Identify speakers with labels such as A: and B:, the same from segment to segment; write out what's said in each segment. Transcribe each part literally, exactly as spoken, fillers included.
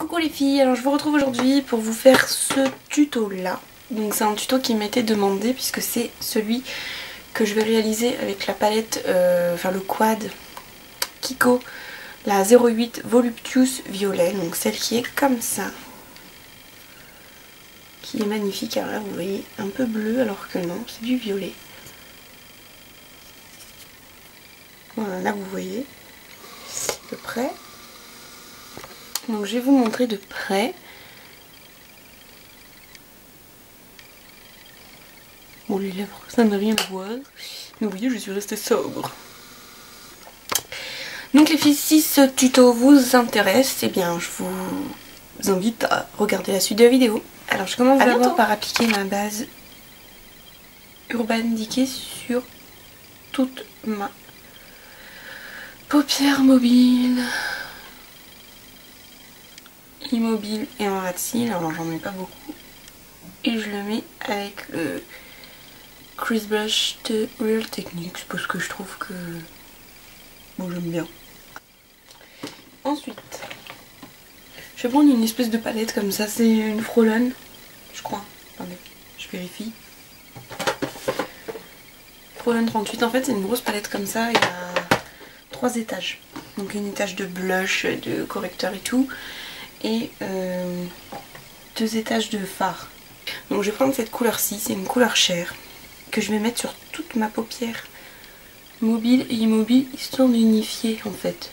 A: Coucou les filles, alors je vous retrouve aujourd'hui pour vous faire ce tuto là. Donc c'est un tuto qui m'était demandé puisque c'est celui que je vais réaliser avec la palette, euh, enfin le quad Kiko, la zéro huit Voluptuous Violet, donc celle qui est comme ça. Qui est magnifique, alors là vous voyez un peu bleu alors que non, c'est du violet. Voilà, là vous voyez à peu près. Donc je vais vous montrer de près. Bon, les lèvres, ça n'a rien à voir. Mais vous voyez, je suis restée sobre. Donc les filles, si ce tuto vous intéresse, eh bien je vous invite à regarder la suite de la vidéo. Alors je commence d'abord par appliquer ma base Urban Decay sur toute ma paupière mobile, immobile et en ras de cils. Alors j'en mets pas beaucoup. Et je le mets avec le Crease Brush de Real Techniques parce que je trouve que bon, j'aime bien. Ensuite, je vais prendre une espèce de palette comme ça, c'est une Frolon, je crois. Attendez, je vérifie. Frolon trente-huit, en fait c'est une grosse palette comme ça, il y a trois étages. Donc une étage de blush, de correcteur et tout, et euh, deux étages de fard. Donc je vais prendre cette couleur-ci, c'est une couleur chair, que je vais mettre sur toute ma paupière mobile et immobile, histoire d'unifier en fait.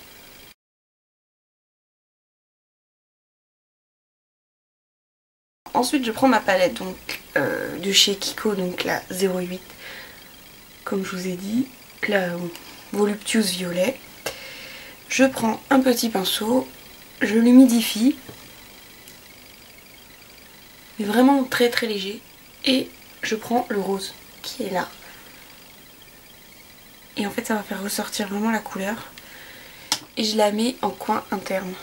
A: Ensuite je prends ma palette donc euh, de chez Kiko, donc la zéro huit, comme je vous ai dit, la Voluptuous Violet. Je prends un petit pinceau, je l'humidifie, mais vraiment très très léger, et je prends le rose qui est là. Et en fait ça va faire ressortir vraiment la couleur, et je la mets en coin interne.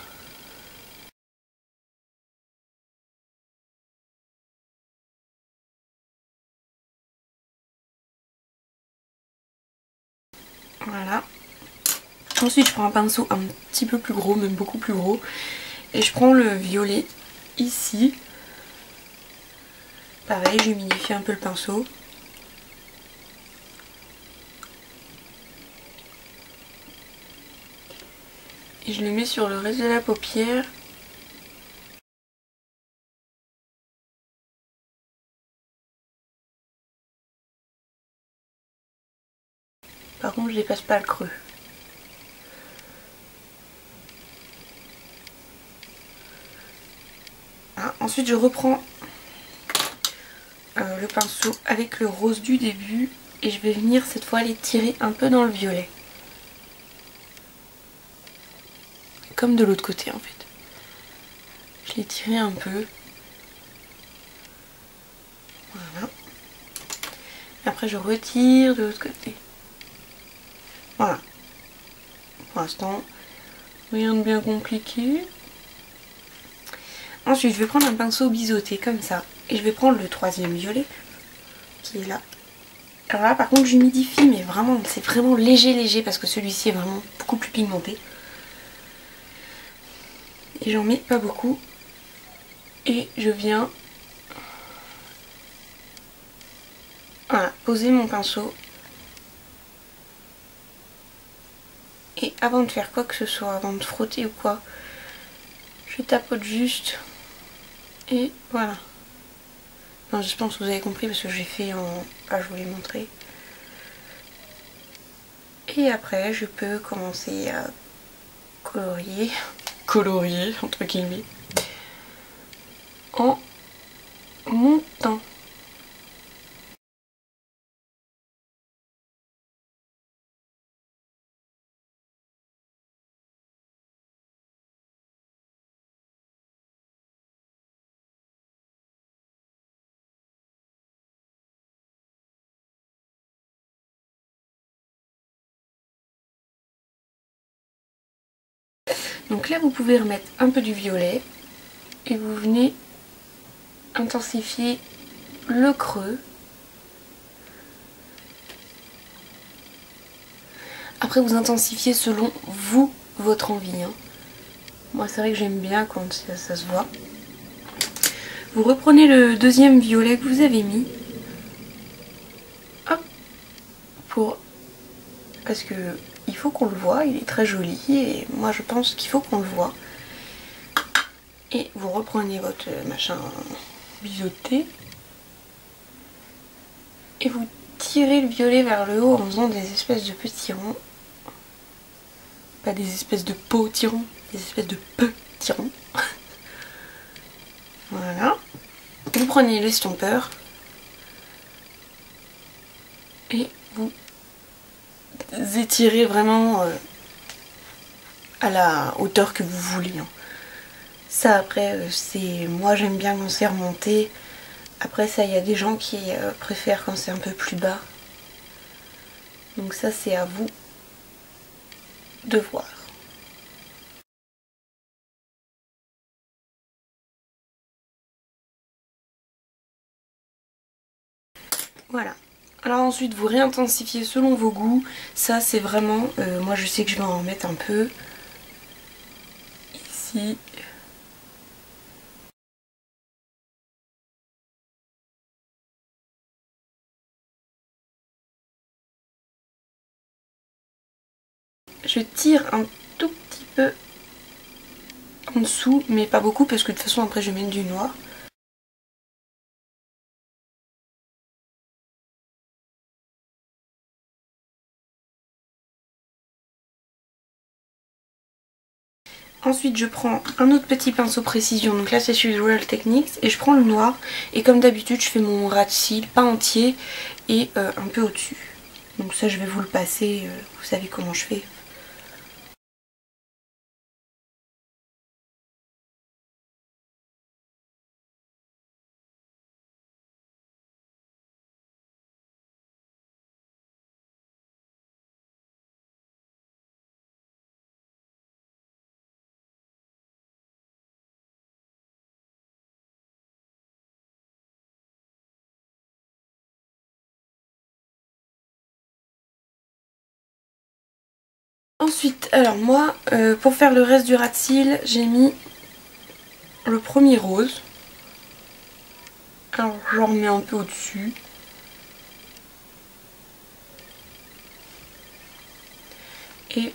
A: Voilà. Ensuite je prends un pinceau un petit peu plus gros, même beaucoup plus gros, et je prends le violet ici. Pareil, j'humidifie un peu le pinceau. Et je le mets sur le reste de la paupière. Par contre je ne dépasse pas le creux. Ah, ensuite je reprends euh, le pinceau avec le rose du début et je vais venir cette fois les tirer un peu dans le violet. Comme de l'autre côté en fait. Je l'ai tiré un peu. Voilà. Après je retire de l'autre côté. Voilà. Pour l'instant, rien de bien compliqué. Ensuite je vais prendre un pinceau biseauté comme ça. Et je vais prendre le troisième violet qui est là. Alors là par contre j'humidifie, mais vraiment c'est vraiment léger léger parce que celui-ci est vraiment beaucoup plus pigmenté. Et j'en mets pas beaucoup. Et je viens voilà, poser mon pinceau. Et avant de faire quoi que ce soit, avant de frotter ou quoi, je tapote juste. Et voilà. Non, je pense que vous avez compris parce que j'ai fait en... Ah, je vous l'ai montré. Et après, je peux commencer à colorier. Colorier, entre guillemets. En montant. Donc là vous pouvez remettre un peu du violet et vous venez intensifier le creux. Après vous intensifiez selon vous, votre envie. Hein. Moi c'est vrai que j'aime bien quand ça, ça se voit. Vous reprenez le deuxième violet que vous avez mis. Hop. Pour... Parce que il faut qu'on le voit, il est très joli et moi je pense qu'il faut qu'on le voit. Et vous reprenez votre machin biseauté. Et vous tirez le violet vers le haut en faisant des espèces de petits ronds. Pas des espèces de petits ronds, des espèces de petits ronds. Voilà. Vous prenez l'estompeur et vous étirez vraiment euh, à la hauteur que vous voulez. Hein. Ça après, euh, c'est moi j'aime bien quand c'est remonté. Après ça, il y a des gens qui euh, préfèrent quand c'est un peu plus bas. Donc ça, c'est à vous de voir. Voilà. Alors ensuite vous réintensifiez selon vos goûts. Ça c'est vraiment, euh, moi je sais que je vais en mettre un peu ici. Je tire un tout petit peu en dessous, mais pas beaucoup parce que de toute façon après je vais mettre du noir. Ensuite je prends un autre petit pinceau précision, donc là c'est celui Real Techniques, et je prends le noir et comme d'habitude je fais mon ras de cils, pas entier et euh, un peu au-dessus. Donc ça je vais vous le passer, euh, vous savez comment je fais. Ensuite, alors moi, euh, pour faire le reste du ras de cils, j'ai mis le premier rose. Alors j'en remets un peu au-dessus. Et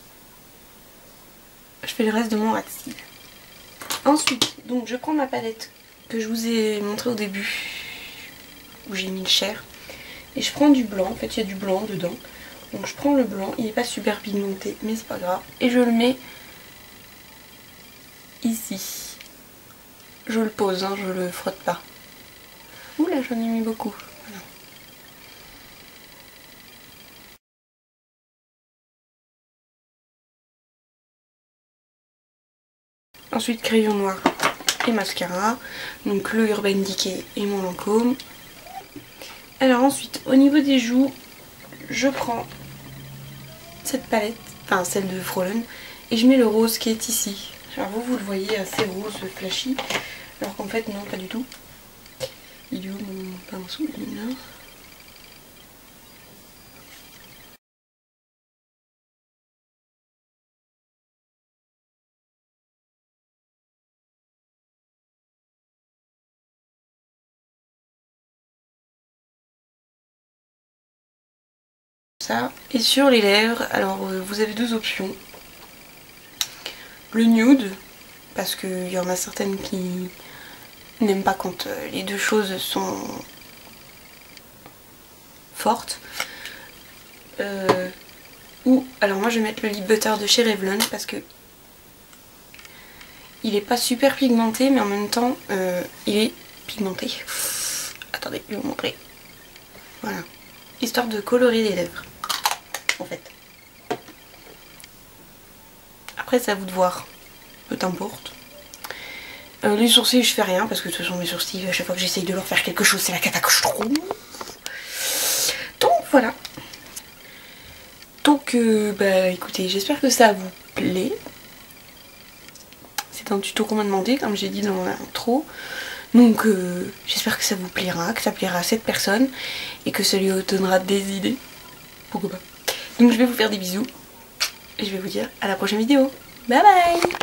A: je fais le reste de mon ras de cils. Ensuite, donc je prends ma palette que je vous ai montré au début, où j'ai mis le chair. Et je prends du blanc, en fait il y a du blanc dedans. Donc je prends le blanc, il n'est pas super pigmenté, mais c'est pas grave. Et je le mets ici. Je le pose, hein, je le frotte pas. Ouh là j'en ai mis beaucoup. Voilà. Ensuite crayon noir et mascara. Donc le Urban Decay et mon Lancôme. Alors ensuite au niveau des joues, je prends cette palette, enfin celle de Frolen, et je mets le rose qui est ici. Alors vous, vous le voyez assez rose flashy, alors qu'en fait non, pas du tout. Il est où mon pinceau? Il est là. Ça. Et sur les lèvres, alors euh, vous avez deux options. Le nude, parce qu'il y en a certaines qui n'aiment pas quand euh, les deux choses sont fortes. Euh, ou, alors moi je vais mettre le lip butter de chez Revlon parce que il est pas super pigmenté, mais en même temps euh, il est pigmenté. Attendez, je vais vous montrer. Voilà. Histoire de colorer les lèvres, en fait. Après c'est à vous de voir, peu t'importe. Euh, les sourcils je fais rien parce que de toute façon mes sourcils à chaque fois que j'essaye de leur faire quelque chose c'est la cata que je trouve. Donc voilà. Donc euh, bah écoutez, j'espère que ça vous plaît. C'est un tuto qu'on m'a demandé comme j'ai dit dans l'intro. Donc euh, j'espère que ça vous plaira, que ça plaira à cette personne et que ça lui donnera des idées. Pourquoi pas. Donc je vais vous faire des bisous et je vais vous dire à la prochaine vidéo. Bye bye.